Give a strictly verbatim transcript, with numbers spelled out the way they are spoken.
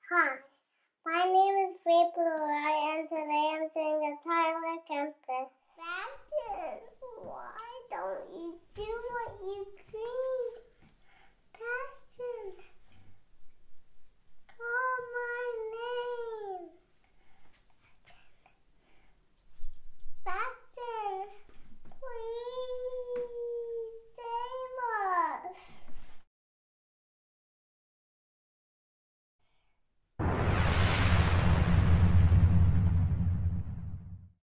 Hi, my name is Veda, and today I'm doing the Childlike Empress. Bastion, why don't you do what you dreamed? Bastion.